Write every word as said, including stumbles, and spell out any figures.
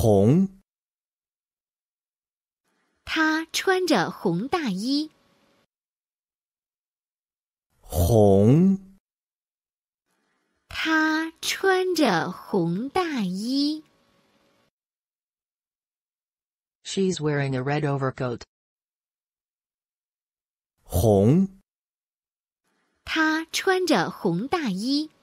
红， 她穿着红大衣。 红， 她穿着红大衣。 She's wearing a red overcoat. 红， 她穿着红大衣。